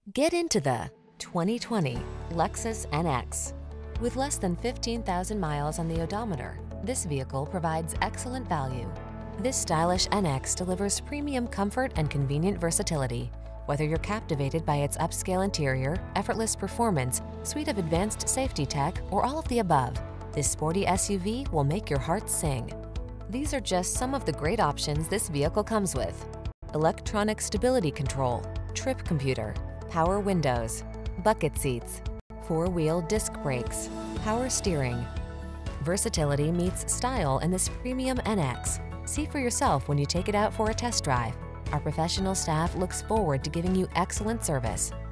Get into the 2020 Lexus NX. With less than 15,000 miles on the odometer, this vehicle provides excellent value. This stylish NX delivers premium comfort and convenient versatility. Whether you're captivated by its upscale interior, effortless performance, suite of advanced safety tech, or all of the above, this sporty SUV will make your heart sing. These are just some of the great options this vehicle comes with: electronic stability control, trip computer, power windows, bucket seats, four-wheel disc brakes, power steering. Versatility meets style in this premium NX. See for yourself when you take it out for a test drive. Our professional staff looks forward to giving you excellent service.